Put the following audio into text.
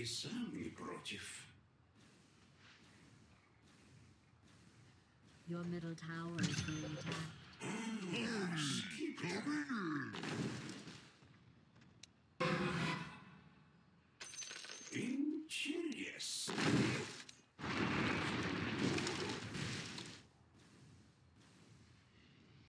сам не против. Your middle tower is being attacked. Keep it up.